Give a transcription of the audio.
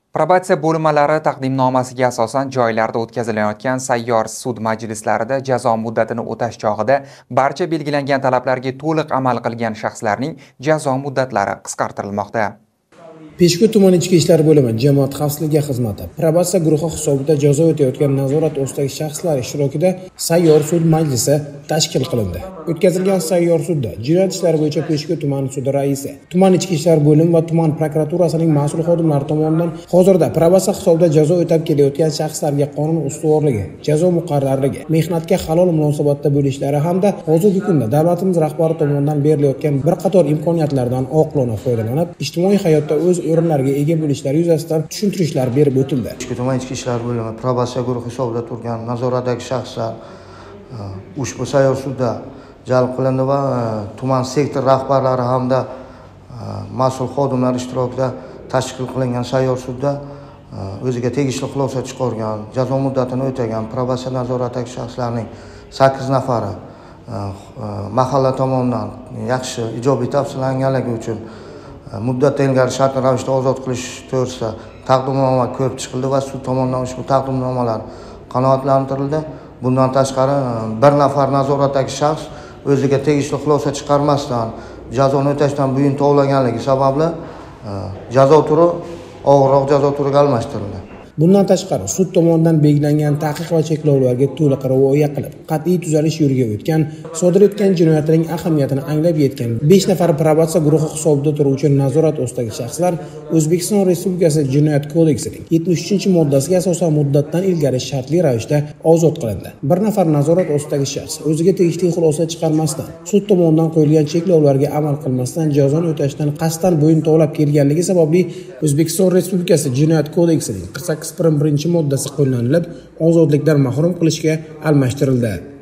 Probatsiya bo'linmalari taqdimnomasiga asosan joylarda o'tkazilayotgan sayyor sud majlislarida jazo muddatini o'tash chog'ida barcha belgilangan talablarga to'liq amal qilgan shaxslarning jazo muddatlari qisqartirilmoqda. Peshku tuman ichki ishlar bo'limi jamoat xavfsizligi xizmati probatsiya guruhi hisobida jazo o'tayotgan nazorat ostidagi shaxslar ishtirokida sayyor sud majlisi tashkil qilindi. O'tkazilgan sayyor sudda jinoyat ishlari bo'yicha Peshku tuman sudi raisi, tuman ichki ishlar bo'limi va tuman prokuraturasining mas'ul xodimlari tomonidan hozirda probatsiya hisobida jazo o'tab kelayotgan shaxslarga qonun ustuvorligi, jazo muqarrarligi, mehnatga halol munosabatda bo'lishlari hamda hozirgi kunda davlatimiz rahbari tomonidan berilayotgan bir qator imkoniyatlardan oqilona foydalanib, ijtimoiy hayotda o'z o'rinlarga ega bo'lishlari yuzasidan tushuntirishlar berib o'tildi. Tuman ichki ishlar bo'limi probatsiya guruhi hisobida turgan nazoratdagi shaxslar ushbu sayyor sudda jalb qilindi va tuman sektor rahbarlari hamda mas'ul xodimlar ishtirokida tashkil qilingan sayyor sudda o'ziga tegishli xulosa chiqargan, jazo muddatini o'tagan probatsiya nazoratidagi shaxslarning 8 nafari mahalla tomonidan yaxshi ijobiy tafsirlanganligi uchun muddatdan ilgari shartli ravishda ozod qilish to'g'risida taqdimnoma ko'rib chiqildi va sud tomonidan ushbu taqdimnomalar qanoatlantirildi. Bundan tashqari bir nafar nazoratdagi shaxs o'ziga tegishli xulosa chiqarmasdan jazoni o'tashdan bo'yin tovlaganligi sababli jazo turi og'irroq jazo turiga almashtirildi. Bundan tashqari sud tomonidan belgilangan taqiq va cheklovlarga to'liq rioya qilib, qat'iy tuzalish yo'liga o'tgan, sodir etgan jinoyatning ahamiyatini anglab yetgan 5 nafar probatsiya guruhi hisobida turuvchi nazorat ostidagi shaxslar O'zbekiston Respublikasi Jinoyat kodeksining 73-moddasiga asosan muddatdan ilgari shartli ravishda ozod qilindi. Bir nafar nazorat ostidagi shaxs o'ziga tegishli xulosa chiqarmasdan, sud tomonidan qo'yilgan cheklovlarga amal qilmasdan jazoni o'tashdan qasddan bo'yin tovlab kelganligi sababli O'zbekiston Respublikasi Jinoyat kodeksining 48-moddasi qo'llanilib, ozodlikdan mahrum qilishga almashtirildi.